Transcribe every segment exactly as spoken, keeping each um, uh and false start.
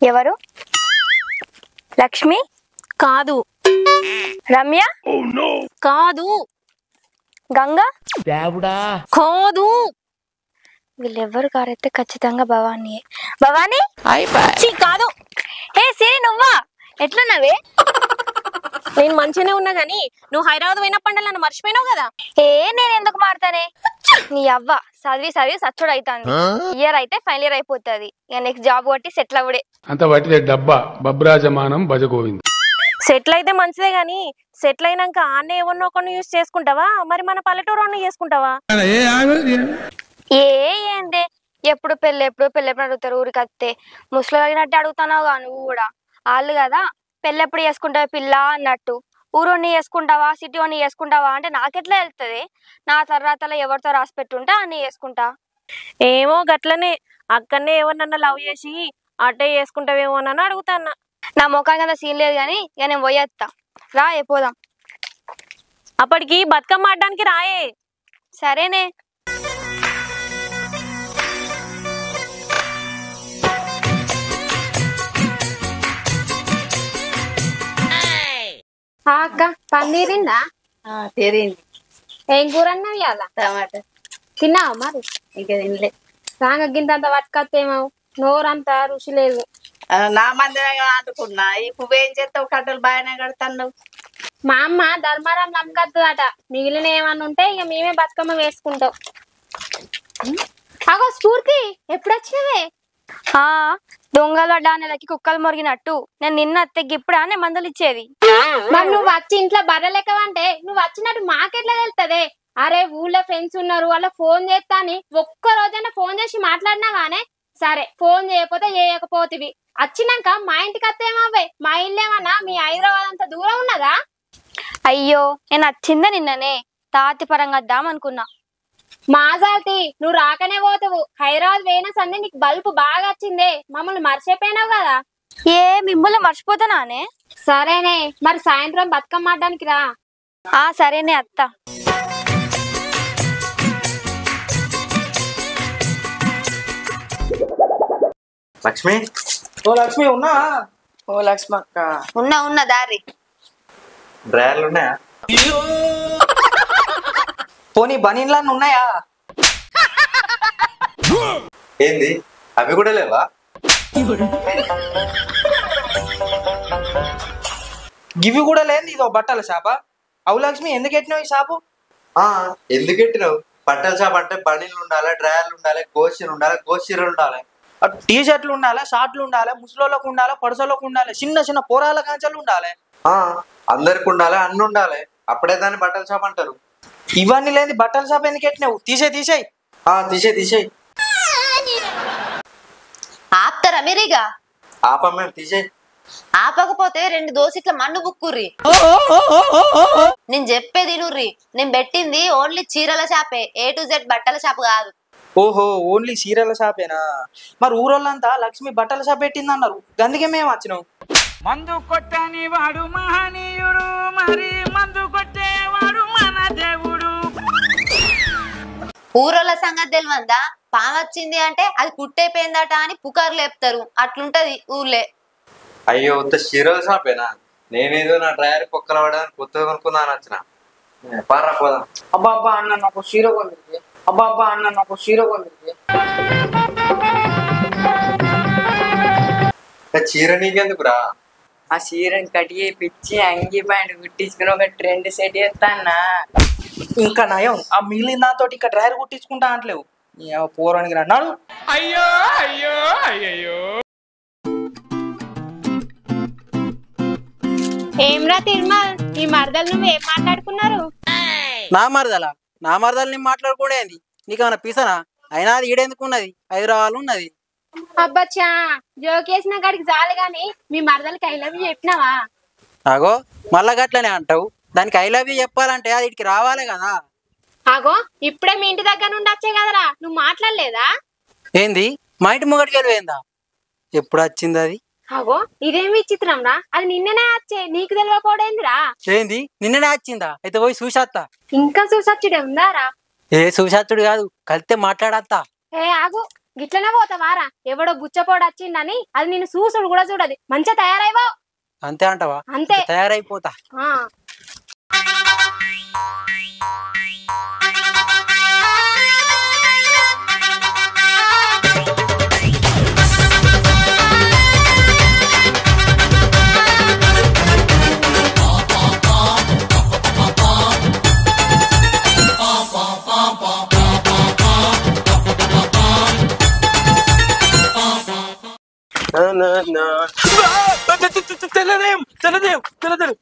ఎవరు? లక్ష్మి కాదు. రమ్య కాదు. గంగా దేవుడా కాదు. వీళ్ళెవ్వరు కారైతే ఖచ్చితంగా భవానీ. భవానీ ఛీ, కాదు. ఏ సిరి నువ్వా? ఎట్లున్నావే? నేను మంచిగానే ఉన్నా గానీ నువ్వు హైదరాబాద్ పోయినప్పుడు నన్ను మర్చిపోయినావు కదా. ఏ నేను ఎందుకు మారుతానే? నీ అవ్వ చదివి చదివి సచ్చుడు అవుతాను. ఇయర్ అయితే ఫైనల్ ఇయర్ అయిపోతుంది. ఇక నెక్స్ట్ జాబ్ కొట్టి సెటిల్ అవ్వడే. అంత వట్టిదే డబ్బా బబ్రాజమానం భజగోవింద్. సెటిల్ అయితే మంచిదే గానీ సెటిల్ అయినాక ఆన్నే ఎవరినో ఒకరిని యూజ్ చేసుకుంటావా, మరి మన పల్లెటూరు చేసుకుంటావా? ఏ ఏందే ఎప్పుడు పెళ్ళి ఎప్పుడు పెళ్ళి ఎప్పుడు అడుగుతారు ఊరికి వస్తే. ముసలి అడిగినట్టు అడుగుతున్నావుగా నువ్వు కూడా. వాళ్ళు కదా పెళ్ళి ఎప్పుడు చేసుకుంటావా పిల్ల అన్నట్టు. ఊరోని చేసుకుంటావా సిటీ ఓని చేసుకుంటావా అంటే నాకెట్లా వెళ్తుంది? నా తర్వాతలో ఎవరితో రాసి పెట్టుంటే అన్ని చేసుకుంటా. ఏమో గట్లనే అక్కడనే ఎవరినన్నా లవ్ చేసి అట్టే చేసుకుంటావేమో అని అడుగుతాన్నా. నా ముఖానికి అంత సీన్ లేదు కానీ ఇక నేను పోయేస్తా. రా అయిపోదాం. అప్పటికి బతుకమ్మ ఆడడానికి రాయే. సరేనే. అక్క పన్నీరిందా? తెరింది. ఏం కూర అన్నవి అలా? టమాటా. తిన్నావా మరి? ఇంకా తినలే. సాంగ గింతంత పట్టుకొస్తేమో నోరంతా రుచి లేదు. నా మందిరంగా ఆడుకున్నా. ఈ పువ్వేం చేస్తావు? కట్టలు బాగానే కడతాను. మా అమ్మ ధర్మారం నమ్మకత్తదట. మిగిలిన ఏమన్నా ఉంటే ఇక మేమే బతుకమ్మ వేసుకుంటాం. అగో స్ఫూర్తి ఎప్పుడు వచ్చినవే? ఆ దొంగలు అడ్డా నెలకి కుక్కలు మొరిగినట్టు నేను నిన్న అత్తకి ఇప్పుడు అనే మందులు ఇచ్చేది. మరి నువ్వు వచ్చి ఇంట్లో బర్రెలెక్కవంటే నువ్వు వచ్చినట్టు మాకెట్లా తెలుస్తుంది? అరే ఊళ్ళో ఫ్రెండ్స్ ఉన్నారు వాళ్ళ ఫోన్ చేస్తా అని ఒక్క రోజైనా ఫోన్ చేసి మాట్లాడినావానే? సరే ఫోన్ చేయకపోతే చేయకపోతివి. వచ్చినాక మా ఇంటికి అత్తేమావే? మా ఇల్లు ఏమన్నా మీ హైదరాబాద్ అంత దూరం ఉన్నదా? అయ్యో నేను వచ్చిందే నిన్ననే తాతి పరంగా వద్దామనుకున్నా. మాజాల్తి నువ్వు రాకనే పోతావు. హైదరాబాద్ పోయిన సంది నీకు బల్బు బాగా వచ్చిందే. మమ్మల్ని మర్చిపోయినావు కదా. ఏ మిమ్మల్ని మర్చిపోతానానే? సరేనే మరి సాయంత్రం బతుకమ్మ ఆడడానికి రా. ఆ సరేనే అత్త. లక్ష్మి ఓ లక్ష్మి ఉన్నా? ఓ లక్ష్మి అక్క ఉన్నా ఉన్నా దారి. డ్రాయర్లు ఉన్నాయా? పోనీ బనీన్లన్నీ ఉన్నాయా? ఏంది అవి కూడా లేవా? గివి కూడా లేదు. ఇదో బట్టల షాప? అవు లక్ష్మి ఎందుకు ఎట్టినావు ఈ షాపు? ఆ ఎందుకు ఎట్టినావు? బట్టల షాప్ అంటే బనీన్లు ఉండాలి, డ్రాయర్లు ఉండాలి, గోషీలు ఉండాలి, గోషీలు ఉండాలి, టీ షర్ట్లు ఉండాలి, షార్ట్లు ఉండాలి, ముసలోళ్ళకు ఉండాలి, పడసలోకి ఉండాలి, చిన్న చిన్న పోరాల కాంచాలు ఉండాలి. ఆ అందరికి ఉండాలి, అన్ని ఉండాలి. అప్పుడే దాన్ని బట్టల షాప్ అంటారు. ఇవన్నీ లేని బట్టల షాప్ ఎందుకు ఎట్టినావు? తీసే తీసేయి. ఆ తీసే తీసేయి. ఆపుతారా మీరిగా? ఆపం మేము తీసేయి. ఆపకపోతే రెండు దోసిట్ల మన్ను బుక్కుర్రి. నేను చెప్పేది నుర్రి. నేను పెట్టింది ఓన్లీ చీరల షాపే, ఏ టు జెడ్ బట్టల షాప్ కాదు. ఓహో ఓన్లీ సీరియల్ షాపేనా? మరి ఊరోళ్ళంతా లక్ష్మి బట్టల షాప్ పెట్టింది అన్నారు, అందుకే మేము వచ్చినాం. మందు కొట్టని వాడు మహనీయుడు, మరి మందు కొట్టేవాడు మన దేవుడు. ఊరోళ్ళ సంగతి తెలివందా? పాము వచ్చింది అంటే అది కుట్టైపోయిందట అని పుకార్లు లేపుతారు. అట్లుంటది ఊర్లే. అయ్యో ఉత్త చీరల షాపేనా? నేనేదో నా డ్రాయర్ కుక్కలు పడడానికి కొత్తగా కొనుక్కుందాని వచ్చిన. పారా పోదాం. అబ్బా అబ్బా అన్న నాకు చీర కొంది. అబ్బా అబ్బా అన్న నాకు చీర కొంది. చీర నీకెందుకురా? ఆ చీరని కట్టి పిచ్చి అంగి ప్యాంట్ కుట్టించుకుని ఒక ట్రెండ్ సెట్ చేస్తానా. ఇంకా నయం ఆ మిగిలిన దాంతో ఇంకా డ్రైవర్ కుట్టించుకుంటా అంటలేవు. పోరానికి అన్నాడు. అయ్యో అయ్యో అయ్యో. ఏమ్రా తిరుమల్ ఈ మరదలు నువ్వు ఏం మాట్లాడుకున్నారు? నా మరదలా? నా మరదలు నేను మాట్లాడుకోడేంది? నీకేమన్నా పీసనా? అయినా అది ఈడెందుకున్నది, హైదరాబాద్ ఉన్నది. అబ్బచ్చా జోకేసిన కాడికి చాలు గాని మీ మరదలకి ఐ లవ్ యూ చెప్పినావా? అగో మళ్ళా గట్లనే అంటావు. దానికి ఐ లవ్ యూ చెప్పాలంటే అది ఇటుకి రావాలి కదా. అగో ఇప్పుడే మీ ఇంటి దగ్గర నుండి వచ్చే కదరా, నువ్వు మాట్లాడలేదా? ఏంది మా ఇంటి ముంగడికి వెళ్ళిపోయిందా? ఎప్పుడు వచ్చింది అది? అగో ఇదేమి విచిత్రం రా, అది నిన్ననే వచ్చే నీకు తెలియకపోడేందిరా? ఏంది నిన్ననే వచ్చిందా? అయితే పోయి చూసేస్తా. ఇంకా చూసొచ్చుడే ఉందారా? ఏ చూసేచ్చుడు కాదు, కలిస్తే మాట్లాడత్తా. ఏ ఆగు గిట్లనే పోతావారా ఎవడో బుచ్చపోడు వచ్చిండని అది నేను చూసుడు కూడా చూడది మంచిగా తయారైవో అంతే అంటవా? అంతే తయారైపోతా. ఆ తెల్లదేం తెల్లదేం తెల్లదేం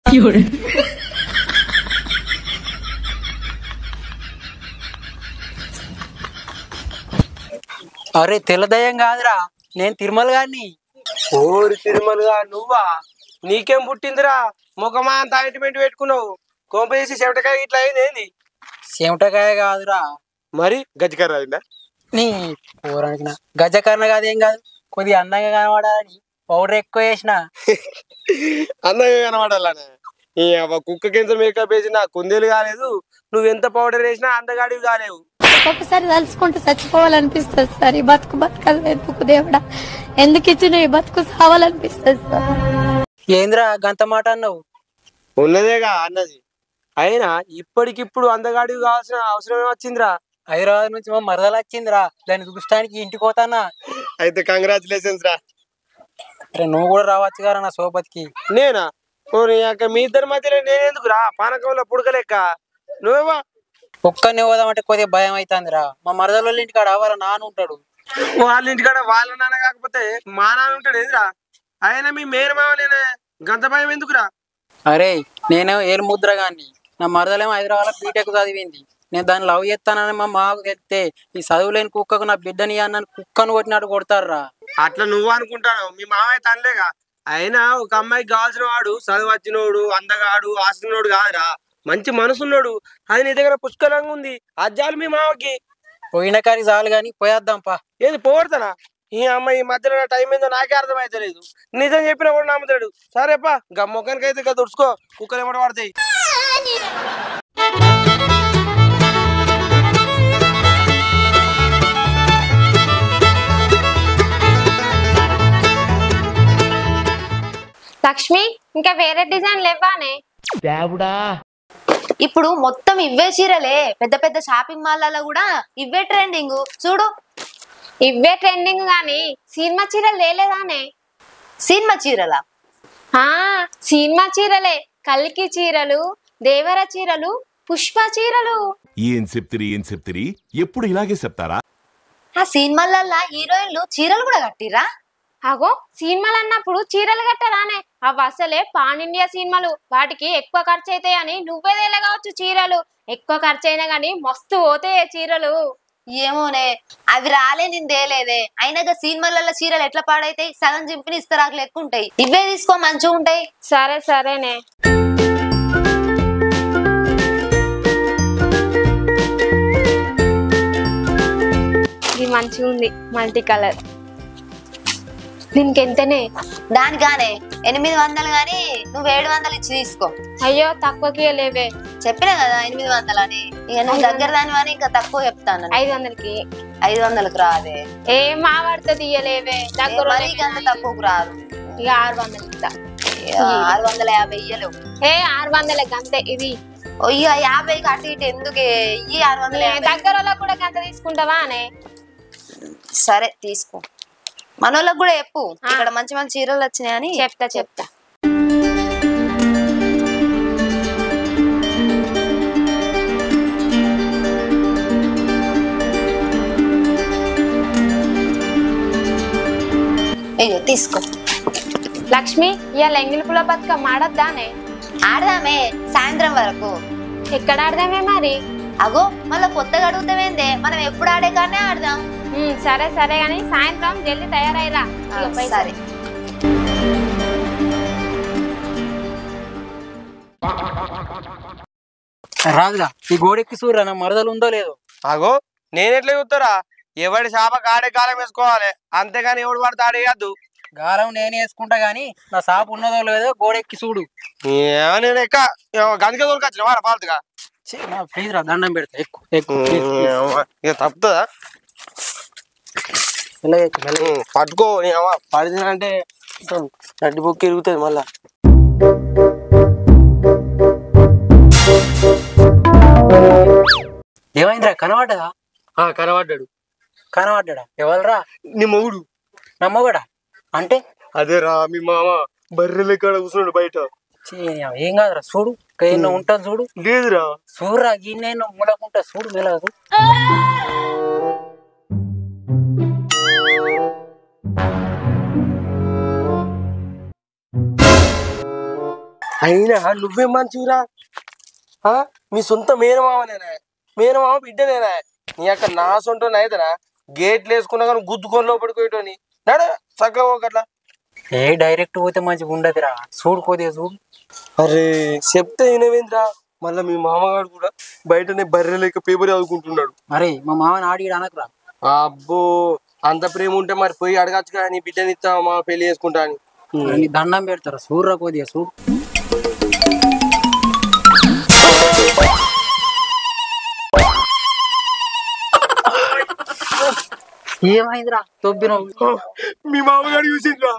అరే తెల్లదయం కాదురా, నేను తిరుమల గారిని. ఓరి తిరుమలగా నువ్వా? నీకేం పుట్టిందిరా? ముఖమా అంత ఆయింట్మెంట్ పెట్టుకున్నావు, కోంప చేసి చెమటకాయ ఇట్లా అయింది ఏంది? చెమటకాయ కాదురా, మరి గజ్జికర్ర అయిందా? నీ పోరానికి నా గజకర్ణ కాదేం కాదు, కొద్దిగా అందంగా కనబడాలని పౌడర్ ఎక్కువ వేసిన. అందంగా కనబడాలనే ఈ కుక్క కింద మేకప్ వేసి నా కుందేలు కాలేదు, నువ్వెంత పౌడర్ వేసినా అందగాడివి కాలేవు. ఒక్కొక్కసారి తలుచుకుంటూ చచ్చిపోవాలనిపిస్తుంది సార్. ఈ బతుకు బతకాలి ఎందుకు దేవుడా, ఎందుకు ఇచ్చిన ఈ బతుకు సావాలనిపిస్తుంది సార్. ఏంద్రా గంత మాట అన్నావు? ఉన్నదేగా అన్నది. అయినా ఇప్పటికిప్పుడు అందగాడివి కావాల్సిన అవసరం వచ్చిందిరా. హైదరాబాద్ నుంచి మా మరదలు వచ్చిందిరా, దాన్ని చూస్తానికి ఇంటికి పోతానా. అయితే కంగ్రాచులేషన్స్ రా. అరే నువ్వు కూడా రావచ్చు కదా నా సోపతికి. నేనా? మీ ఇద్దరి మధ్యలో నేనెందుకు రా, పానకంలో పుడకలేక నువ్వేవా? ఒక్కనే పోదామంటే కొద్దిగా భయం అవుతుందిరా. మా మరదల వాళ్ళ ఇంటికాడ వాళ్ళ నాన్న ఉంటాడు. వాళ్ళ ఇంటికాడ వాళ్ళ నాన్న కాకపోతే మా నాన్న ఉంటాడు ఎదురా. ఆయన మీ మేనమావలేనే, గంత భయం ఎందుకురా? అరే నేను ఏలు ముద్రగాన్ని, నా మరదలేమో హైదరాబాద్ బీటెక్ చదివింది. నేను దాన్ని లవ్ చేస్తానని మా మాకు చెప్తే ఈ చదువులేని కుక్కకు నా బిడ్డని అన్న కుక్కను కొట్టినట్టు కొడతారా. అట్లా నువ్వు అనుకుంటాను, మీ మామయ్య తనలేగా. అయినా ఒక అమ్మాయికి కావాల్సిన వాడు చదువు వచ్చినోడు, అందగాడు, ఆస్తున్నోడు కాదురా, మంచి మనసున్నాడు. అది నీ దగ్గర పుష్కలంగా ఉంది, అజ్జాలు మీ మామకి. పోయిన కారికి చాలు గాని పోయేద్దాంపా. ఏది పోగొడతానా? ఈ అమ్మాయి ఈ మధ్యలో టైం ఏందో నాకే అర్థమైతలేదు. నిజం చెప్పినా కూడా నమ్ముతాడు. సరేపా గా మొక్కనికి అయితే ఇక దుడుచుకో, కుక్కలు ఏమో పడతాయి. లక్ష్మి ఇంకా వేరే డిజైన్ లేవానే? ఇప్పుడు మొత్తం ఇవే చీరలే, పెద్ద పెద్ద షాపింగ్ మాల్లలో కూడా ఇవే ట్రెండింగ్ చూడు. ఇవే ట్రెండింగ్ గాని సినిమా చీరలు లేలేదానే? సినిమా చీరలా? ఆ సినిమా చీరలే, కల్కి చీరలు, దేవర చీరలు, పుష్ప చీరలు. ఏం చెప్తిరి ఏం చెప్తిరి ఎప్పుడు ఇలాగే చెప్తారా? ఆ సినిమాలల్లో హీరోయిన్లు చీరలు కూడా కట్టిరా? అగో సినిమాలు అన్నప్పుడు చీరలు కట్టరానే, అవి అసలే పాన్ ఇండియా సినిమాలు, వాటికి ఎక్కువ ఖర్చు అవుతాయని నువ్వే తేలగావచ్చు. చీరలు ఎక్కువ ఖర్చు అయినా గానీ మస్తు పోతాయి చీరలు. ఏమోనే, అవి రాలే నేను తేలేదే. అయినా సినిమాలలో చీరలు ఎట్లా పాడైతాయి, సగం చింపిని ఇస్తరాకు లెక్క ఉంటాయి. ఇవే తీసుకో మంచిగా ఉంటాయి. సరే సరేనే. ఇది మంచిగా ఉంది, మల్టీ కలర్. దీనికి ఎంతనే? దానికానే ఎనిమిది వందలు గాని నువ్వు ఏడు వందలు ఇచ్చి తీసుకో. అయ్యో తక్కువకి లేవే. చెప్పినా కదా ఎనిమిది వందలు అని. ఇక నువ్వు దగ్గర దాని అని ఇంకా తక్కువ చెప్తాను. ఐదు వందలకి ఐదు వందలకు రాదే. ఏ మా వాడితో తీయలేవే, దగ్గర అంత తక్కువకు రాదు. ఇక ఆరు వందలు ఇస్తా. ఆరు వందల యాభై ఇయ్యలు. ఏ ఆరు వందలకి అంతే. ఇది ఇక యాభైకి అటు ఇటు ఎందుకే, ఈ ఆరు వందల దగ్గర వాళ్ళకి కూడా గంత తీసుకుంటావా అనే? సరే తీసుకో. మనోళ్ళకి కూడా చెప్పు, ఇక్కడ మంచి మంచి చీరలు వచ్చినాయని. చెప్తా చెప్తా. అయ్యో తీసుకో. లక్ష్మి ఇవాళ ఎంగిలి పుల్ల బతుకమ్మ ఆడద్దానే? ఆడదామే సాయంత్రం వరకు. ఎక్కడ ఆడదామే మరి? అగో మళ్ళా కొత్తగా అడుగుతావేందే, మనం ఎప్పుడు ఆడే కానీ ఆడదాం. సరే సరే గాని సాయంత్రం జల్దీ తయారైరా. సరే. రాదుగా ఈ గోడెక్కి సూర్య నా మరదలు ఉందో లేదో. అగో నేనెట్లా చూస్తారా, ఎవడి శాపకు ఆడే కాలం వేసుకోవాలి, అంతేగాని ఎవడు పడితే ఆడేయద్దు. గాలం నేను వేసుకుంటా గానీ నా సాపు ఉన్నదో లేదో గోడెక్కి చూడు. నేను ఎక్క గందుకే దొరకొచ్చిన వారా పాలతుగా. ప్లీజ్ రా దండం పెడతా, ఎక్కువ ఎక్కువ ఇక తప్పుతుందా? పట్టుకో పడితే నడ్డి బొక్కి ఇరుగుతుంది మళ్ళా. ఏమైందిరా కనబడ్డా? కనబడ్డాడు. కనబడ్డా? ఎవరురా? నీ మొగుడు. నా మొగడా అంటే? అదేరా మీ మామ బర్రెల కాడ కూర్చున్నాడు బయట. ఏం కాదురా చూడు, ఎన్నో ఉంటుంది చూడు. లేదురా చూడరా, గిన్నె మూలకుంటా చూడు మెలదు. అయినా నువ్వేం మంచివిరా, మీ సొంత మేనమామనేనా? మేనమామ బిడ్డనేనా? నీ అక్కడ నా సొంత అయితేనా గేట్లు వేసుకున్నా కానీ గుద్దుకొని లోపడిపోయేటోని నాడు చక్కగా ఒకట్లా. ఏ డైరెక్ట్ పోతే మంచిగా ఉండదురా, చూడు కొద్దిగా చూడు. అరే చెప్తే వినవేంద్రా, మళ్ళీ మీ మామగారు కూడా బయటనే బర్రె లేక పేపర్ చదువుకుంటున్నాడు. అరే మా మామని ఆడి అనకురా. అబ్బో అంత ప్రేమ ఉంటే మరి పోయి అడగచ్చు కానీ బిడ్డని ఇస్తా మా పెళ్లి చేసుకుంటా అని దండం పెడతారా. చూడరా కొద్దిగా చూడు. ఏమైందిరా తొబ్బిన? మీ మామగారు చూసిండ్రా.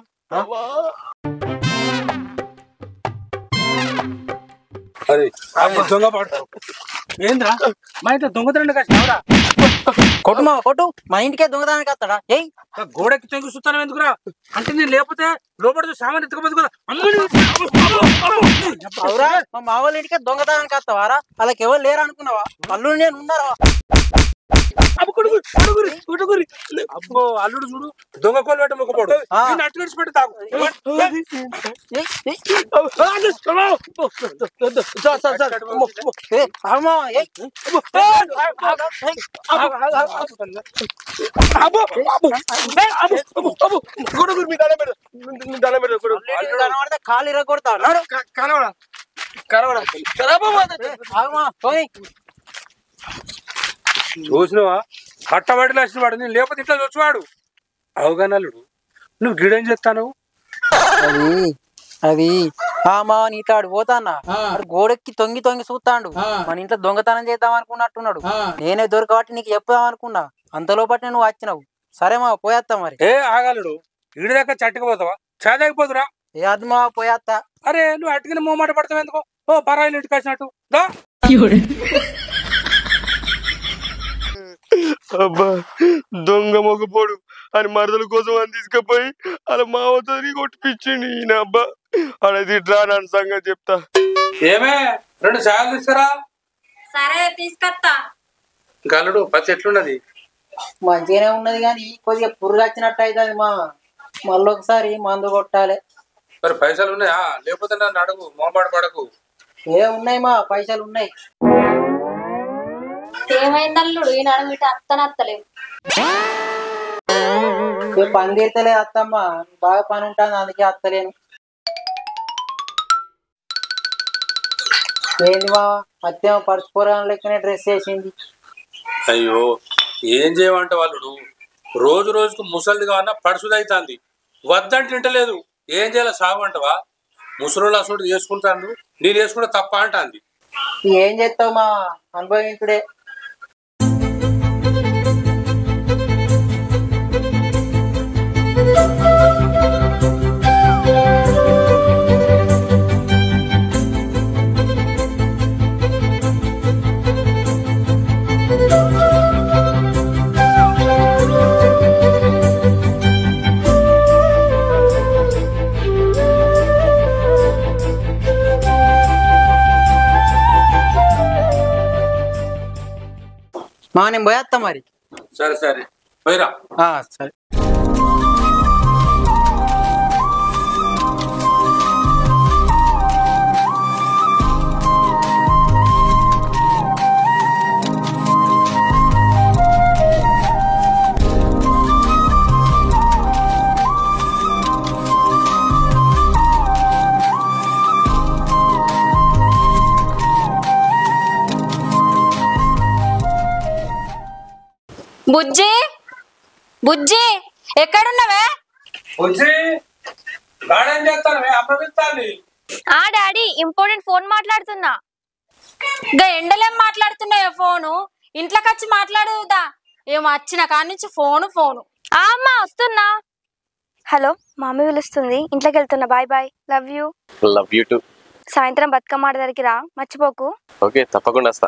దొంగ పడతావు ఏంద్రా? మా ఇంట్లో దొంగతనం కష్టరా? కొట్టు మా కొట్టు, మా ఇంటికే దొంగతనానికి వస్తాడా? ఏ గోడకి తెంగు సుత్తానం ఎందుకురా? అంటే నేను లేకపోతే లోపల సామాన్ ఎత్తుకోపోదు కదా. అవురా, మా మా వాళ్ళ ఇంటికే దొంగతనానికి వస్తావారా? వాళ్ళకి ఎవరు లేరు అనుకున్నావా? అల్లుడు నేను ఉన్నారా? అబ్బో అల్లుడు చూడు దొంగ కోలు పెట్ట మొక్కపోడు అట్టు గడిచి పెట్టి తాగు. కాలు ఇరగొడతా కనవడా కనవడా చూసినవా? కట్టబడి లక్షణ వాడు, నేను లేకపోతే ఇట్లా చూసివాడు. అవగానల్లుడు నువ్వు గిడేం చెప్తాను? అది అది ఆ మా నీటాడు పోతాన్నా గోడెక్కి తొంగి తొంగి చూస్తాడు. మన ఇంట్లో దొంగతనం చేద్దాం అనుకున్నట్టున్నాడు. నేనే దొరకబట్టి నీకు చెప్దాం అనుకున్నా, అంతలోపటి నువ్వు వచ్చినావు. సరే మా పోయేస్తా మరి. ఏ ఆగాలుడు ఇడి దాకా చట్టుకుపోతావా? చదకపోతురా? ఏ అది మా పోయేస్తా. అరే నువ్వు అట్టుకుని మూమాట పడతావు ఎందుకో? ఓ పరాయిలు ఇంటికి వచ్చినట్టు దా. అబ్బా దొంగ మొగపోడు అని మరదల కోసం అని తీసుకుపోయి అలా మావతో కొట్టిపించిండు ఈయన. అబ్బా అలా తిట్రా నన్ను సంగతి చెప్తా. ఏమే రెండు సాయాలు తీసుకురా. సరే తీసుకొస్తా. గల్లుడు పచ్చి ఎట్లున్నది? మంచిగానే ఉన్నది కానీ కొద్దిగా పురుగు వచ్చినట్టు అవుతుంది మా. మళ్ళీ ఒకసారి మందు కొట్టాలి. మరి పైసలు ఉన్నాయా? లేకపోతే నన్ను అడుగు, మోమాట పడకు. ఏ ఉన్నాయి మా, పైసలు ఉన్నాయి. ఏమైంది అల్లుడు ఈ నడుము ఇటు అత్తనత్తలేవు? పని తీర్తలే అత్తమ్మ, బాగా పని ఉంటుంది అందుకే అత్తలేను. ఏంది మా అత్తేమో పరుచుకోరాని లెక్కనే డ్రెస్ వేసింది. అయ్యో ఏం చేయమంటే వాళ్ళు రోజు రోజుకు ముసలిది కావన్నా పడుసుదైతుంది. వద్దంటే వింటలేదు. ఏం చేయాలి సాగమంటవా? ముసలోళ్ళు అసలు చేసుకుంటాను, నేను వేసుకుంటే తప్ప అంటుంది. ఏం చేస్తావు మా, అనుభవించుడే. మా నేను పోయేస్తా మరి. సరే సరే పోయిరా. సరే బుజ్జి బుజ్జి ఎక్కడున్నావే? ఆ డాడీ ఇంపార్టెంట్ ఫోన్ మాట్లాడుతున్నా. గా ఎండలేం మాట్లాడుతున్నాయో ఫోను, ఇంట్లోకి వచ్చి మాట్లాడుదా? ఏమో వచ్చిన కాడి నుంచి ఫోను ఫోను. అమ్మ వస్తున్నా. హలో, మమ్మీ పిలుస్తుంది, ఇంట్లోకి వెళ్తున్నా. Bye bye, love you. Love you too. సాయంత్రం బతుకమ్మ ఆడ దగ్గరికి రా, మర్చిపోకు. ఓకే, తప్పకుండా వస్తా.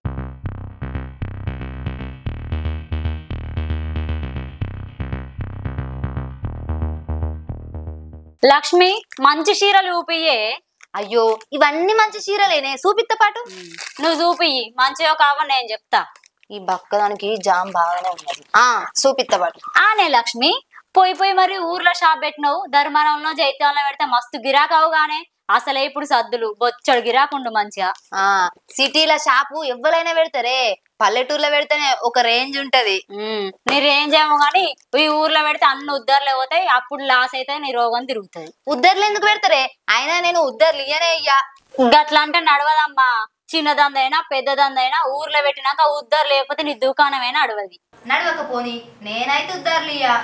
లక్ష్మి, మంచి చీరలు చూపియే. అయ్యో, ఇవన్నీ మంచి చీరలేనే, చూపిత్త పాటు. నువ్వు చూపియ్యి, మంచిగా కావాలి నేను చెప్తా. ఈ బక్కదానికి జామ్ బాగానే ఉన్నది. ఆ చూపిత్త పాటు. ఆనే లక్ష్మి, పోయి పోయి మరి ఊర్లో షాప్ పెట్టినావు, ధర్మవరంలో జైత్యంలో పెడితే మస్తు గిరాకావు గానే. అసలే ఇప్పుడు సద్దులు బొచ్చడు గిరాకుండు మంచిగా. ఆ సిటీల షాపు ఎవ్వరైనా పెడతారే, పల్లెటూరులో పెడితేనే ఒక రేంజ్ ఉంటది. నీ రేంజ్ ఏమో గానీ ఈ ఊర్లో పెడితే అన్ని ఉద్దర్లు పోతాయి, అప్పుడు లాస్ అయితే నీ రోగం తిరుగుతుంది. ఉద్దర్లు ఎందుకు పెడతారే? అయినా నేను ఉద్దర్లు ఇయ్యనే ఇయ్యా. గట్లా అంటే నడవదమ్మా. చిన్నదందైనా పెద్దదందైనా ఊర్లో పెట్టినాక ఉద్దరు లేకపోతే నీ దుకాణమైనా నడవది. నడవకపోని నేనైతే ఉద్దర్లు ఇయ్యా.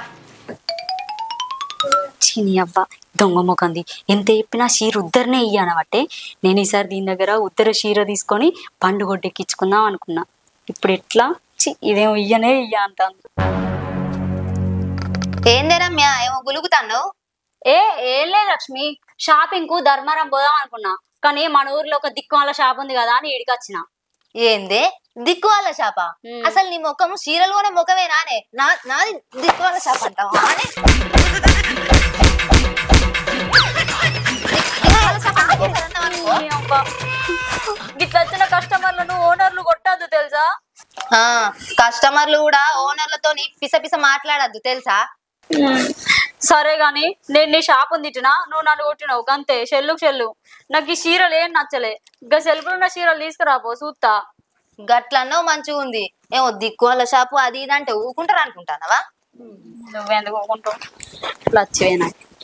చిని అవ్వ దొంగ మొకంది, ఎంత చెప్పినా చీర ఉద్దరనే ఇయ్యానబట్టే నేను ఈసారి దీని దగ్గర ఉద్దర చీర తీసుకొని పండు గొడ్డెక్కించుకుందాం అనుకున్నా. ఇప్పుడు ఎట్లా ఇదేమో ఇయ్యనే ఇయ్యా అంత. ఏందే రమ్య, ఏమో గులుగుతాను? ఏ ఏం లేదు లక్ష్మి, షాపింగ్ కు ధర్మారం పోదాం అనుకున్నా, కానీ మన ఊర్లో ఒక దిక్కు వాళ్ళ షాప్ ఉంది కదా అని ఈడికి వచ్చిన. ఏందే దిక్కు వాళ్ళ షాపా? అసలు నీ ముఖము చీరలు కొనే ముఖమే నానే, నాది దిక్కు వాళ్ళ షాప్ అంటావా? గిట్లా వచ్చిన కస్టమర్లను ఓనర్లు కొట్టద్దు తెలుసా? ఆ కస్టమర్లు కూడా ఓనర్లతో పిస పిస మాట్లాడద్దు తెలుసా? సరే గాని నేను నీ షాప్ తిట్టినా, నువ్వు నన్ను కొట్టినావు అంతే. చెల్లుకు చెల్లు, నాకు ఈ చీరలు ఏం నచ్చలే. ఇంకా సెల్ఫ్లు ఉన్న చీరలు తీసుకురాపో చూస్తా. గట్లన్నో మంచిగా ఉంది. ఏమో దిక్కు వాళ్ళ షాపు అది ఇది అంటే ఊకుంటారు అనుకుంటానవా? నువ్వెందుకు ఊకుంటావు? లచ్చివేనా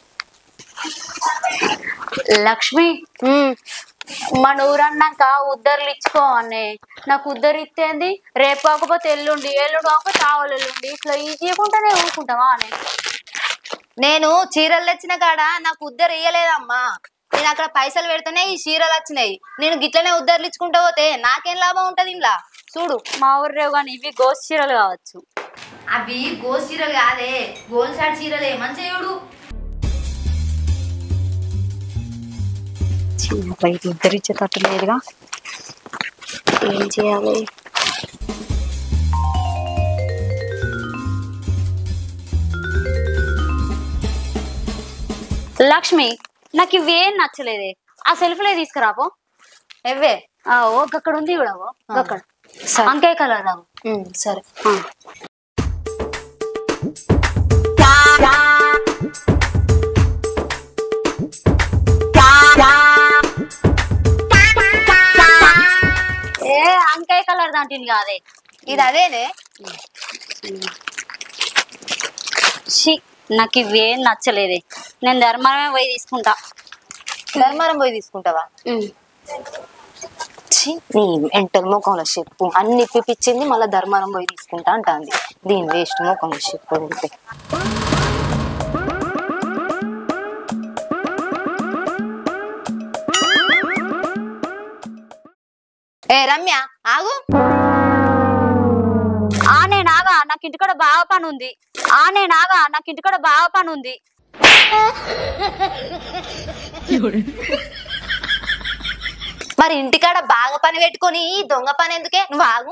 లక్ష్మి, మన ఊరన్నాక ఉద్దర్లు ఇచ్చుకోవన్నే. నాకు ఉద్దరు ఇస్తేంది, రేపు కాకపోతే ఎల్లుండి, ఎల్లుండి కాకపోతే చావలు ఎల్లుండి, ఇట్లా ఇవ్వకుండానే ఊరుకుంటావా అని. నేను చీరలు తెచ్చిన కాడ నాకు ఉద్దరు ఇయ్యలేదమ్మా. నేను అక్కడ పైసలు పెడితేనే ఈ చీరలు వచ్చినాయి. నేను గిట్లనే ఉద్దర్లు ఇచ్చుకుంటా పోతే నాకేం లాభం ఉంటది ఇంట్లో? చూడు, మా ఊర్లో కానీ ఇవి గోస్ చీరలు కావచ్చు. అవి గోస్ చీరలు కాదే, గోల్ షాట్ చీరలే. మంచిగా చూడు. చిన్న బయట ఇద్దరు ఇచ్చేటట్టు లేదుగా, ఏం చేయాలి? లక్ష్మి, నాకు ఇవేం నచ్చలేదే. ఆ సెల్ఫ్లే తీసుకురాపో. ఎవ్వే? ఓ అక్కడ ఉంది కూడా, అక్కడ అంకే కలర్ రావు. సరే. ఏ అంకాయ కలర్ దాంట్లో కాదే, ఇది అదేనే. నాకు ఇవేం నచ్చలేదే, నేను ధర్మారమే పోయి తీసుకుంటా. ధర్మారం పోయి తీసుకుంటావా? నీ ఎంటల్ ముఖంలో చెప్పు, అన్ని ఇప్పిపించింది మళ్ళీ ధర్మారం పోయి తీసుకుంటా అంటాంది. దీని వేస్ట్ ముఖంలో చెప్పు. ఏ రమ్య ఆగు. ఆనే నాగా నాకు ఇంటికాడ బాగా పని ఉంది. ఆనే నాగా నాకు ఇంటికాడ బాగా పని ఉంది. మరి ఇంటికాడ బాగా పని పెట్టుకొని దొంగ పని ఎందుకే? నువ్వు ఆగు.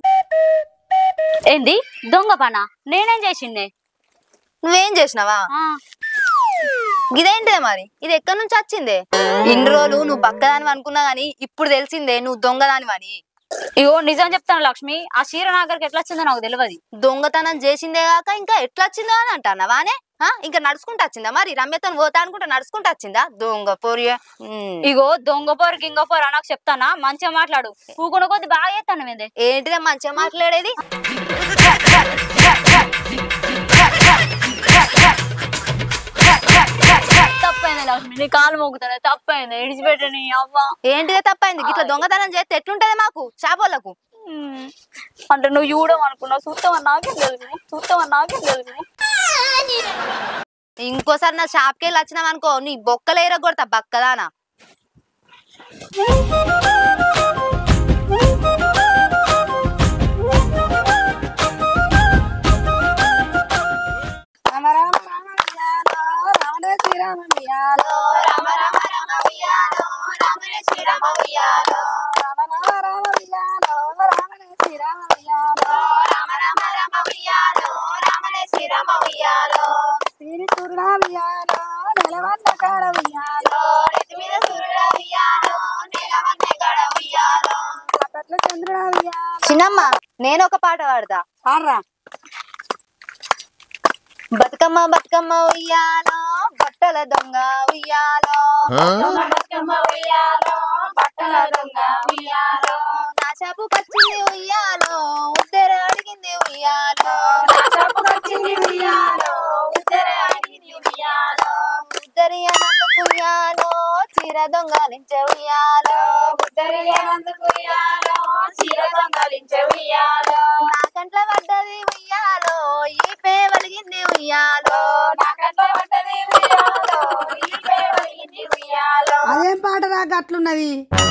ఏంది దొంగ పనా? నేనేం చేసిండే? నువ్వేం చేసినావా? ఇదేంటిదే మరి? ఇది ఎక్కడి నుంచి వచ్చిందే? ఇన్ని రోజులు నువ్వు బక్కదాని అనుకున్నా గానీ ఇప్పుడు తెలిసిందే నువ్వు దొంగదాని అని. ఇగో నిజం చెప్తాను లక్ష్మి, ఆ చీర నాగరికి ఎట్లా వచ్చిందో నాకు తెలియదు. దొంగతనం చేసిందే కాక ఇంకా ఎట్లా వచ్చిందో అని అంటానవానే? ఇంకా నడుచుకుంటూ వచ్చిందా? మరి రమ్యతో పోతా అనుకుంటా నడుచుకుంటూ వచ్చిందా? దొంగ పోరి. ఇగో దొంగ పోరు గింగ పోరు నాకు చెప్తానా? మంచిగా మాట్లాడు. కూకున్న కొద్ది బాగా చేస్తాను మీదే. ఏంటిదే మంచిగా మాట్లాడేది? తప్పైంది లక్ష్మి, నీ కాలు మోగుతానే. తప్పైంది, ఇడిచిపెట్టని అవ్వ. ఏంటిదే తప్పైంది? ఇట్లా దొంగతనం చేస్తే ఎట్లుంటది మాకు షాపోళ్ళకు? అంటే నువ్వు చూడడం అనుకున్నావు, చూస్తావని నాకేం తెలుసు, చూస్తావని నాకేం తెలుసు. ఇంకోసారి నా షాప్కి వెళ్ళి వచ్చినావు అనుకో, నీ బొక్కలు ఎరగొడతా బక్కదానా. చిన్నమ్మ నేను ఒక పాట పాడతా. పాడరా. బతుకమ్మ బతుకమ్మ ఉయ్యాలో బట్టల దొంగ ఉయ్యాలో, బతుకమ్మ ఉయ్యాలో బట్టల దొంగ ఉయ్యాలో, నా చాపు పచ్చింది ఉయ్యాలో ఉద్దెర అడిగింది ఉయ్యాలో, నా చాపు పచ్చింది ఉయ్యాలో ఉద్దెర అడిగింది ఉయ్యాలో, ఉద్దరియనందుకు ఉయ్యాలో చీర దొంగలించే ఉయ్యాలో, ఉద్దరియనందుకు ఉయ్యాలో చీర దొంగలించే ఉయ్యాలో, నా కంట్ల పడ్డది ఉయ్యాలో ఈ పే వలిగింది ఉయ్యాలో, నా కంట్ల పడ్డది ఉయ్యాలో ఈ పే వలిగింది ఉయ్యాలో. అదేం పాట రాక అట్లున్నది.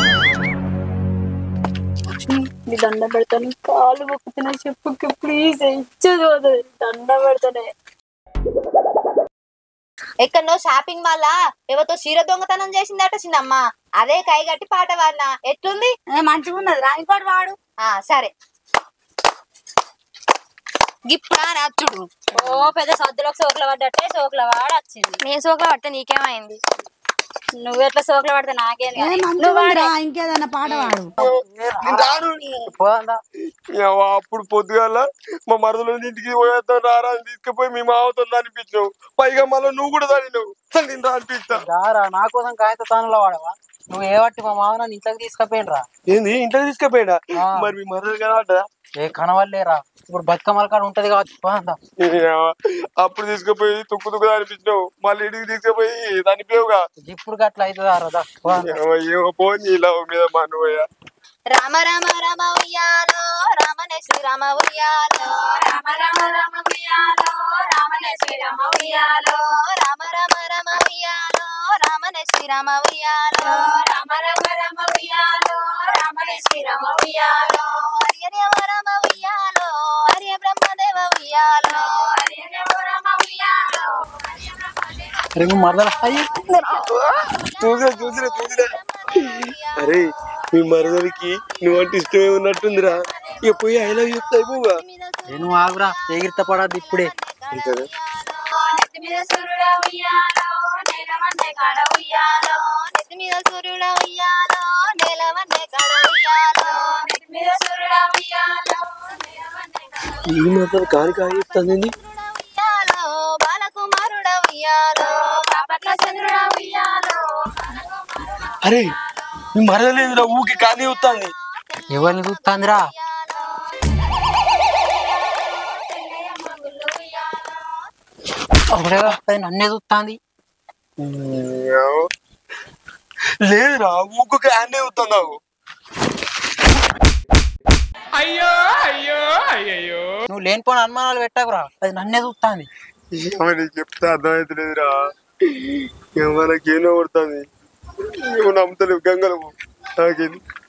నీ దండ పెడతాను, కాలు మొక్కుతున్నా, చెప్పుకి ప్లీజ్ ఇచ్చదు, దండ పెడతానే. ఎక్కడో షాపింగ్ మాల్ ఎవరితో చీర దొంగతనం చేసిందట చిన్నమ్మ, అదే కైగట్టి పాట వాడినా ఎట్లుంది? మంచిగా ఉన్నది, రాని పాట వాడు. ఆ సరే గిప్పుడా నచ్చుడు. ఓ పెద్ద సద్దులకు సోకుల పడ్డట్టే సోకుల వాడు వచ్చింది. నీ సోకుల పడితే నీకేమైంది? నువ్వెట్లా సోకుల పడితే నాకేం ఏ మంచిగా ఉందిరా, ఇంకేదన్నా పాట వాడు. అప్పుడు పొద్దుగాల మా మరదలు ఇంటికి పోయేద్దాం రారా అని తీసుకుపోయి మీ మావతో అనిపించినావు, పైగా మళ్ళీ నువ్వు కూడా దానినావు. నేను అనిపిస్తా రారా, నా కోసం కాగిత తానులో వాడవా? నువ్వు ఏ వాటి మా మామ ఇంట్లోకి తీసుకుపోయినరా? ఏంది ఇంట్లోకి తీసుకుపోయినా? మరి మీ మరదలు కనబడ్డా? ఏ కనవల్లేరా, ఇప్పుడు బతుకమ్మల కాడ ఉంటది కావచ్చు. అప్పుడు తీసుకుపోయి తుక్కు తుక్కు అనిపించినావు, మళ్ళీ ఇంటికి తీసుకుపోయి అనిపించవుగా. ఇప్పుడు గట్ల అవుతుందా? ఏమో పోనీ ఇలా మీద మానవయ్యా. రామ రామ రామ ఉయ్యాలో రామనే శ్రీరామ ఉయ్యాలో, రామ రామ రామ ఉయ్యాలో రామనే శ్రీరామ ఉయ్యాలో, రామ రామ రామ ఉయ్యాలో రామనే శ్రీరామ ఉయ్యాలో, రామ రామ రామ ఉయ్యాలో రామనే శ్రీరామ ఉయ్యాలో, హరి రామ ఉయ్యాలో హరి బ్రహ్మదేవ ఉయ్యాలో, హరి రామ ఉయ్యాలో అరే నువ్వు మరదలు చూసిరా చూసిరా చూసిరా. అరే మీ మరదలకి నువ్వంటే ఇష్టమే ఉన్నట్టుందిరా, ఇక పోయి ఐ లవ్ చెప్తా అయిపోగా. నేను ఆగురా, ఎగిరిత పడద్దు ఇప్పుడే. నెత్తి మీద సూర్యుడా ఉయ్యాలో నేలవన్నే కాడ ఉయ్యాలో, నెత్తి మీద సూర్యుడా ఉయ్యాలో నేలవన్నే కాడ ఉయ్యాలో, నెత్తి మీద సూర్యుడా ఉయ్యాలో నేలవన్నే కాడ ఈ మాత్రం కాని కాని చెప్తాంది. ఉయ్యాలో బాలకుమారుడా ఉయ్యాలో, బాపట్ల చంద్రుడా ఉయ్యాలో. అరే మీ మరదలేదురా, ఊకి కానీ వస్తుంది. ఎవరిని చూస్తాందిరా? నన్నే చూస్తాంది. లేదురా, ఊకు అన్నే వస్తుందా? అయ్యో అయ్యో అయ్యో, నువ్వు లేనిపోయిన అనుమానాలు పెట్టకురా, అది నన్నే చూస్తాంది. నీకు చెప్తే అర్థమవుతలేదురా, మనకేనో పడుతుంది. నువ్వు నమ్ముతలేవు గంగలము నాకేంది.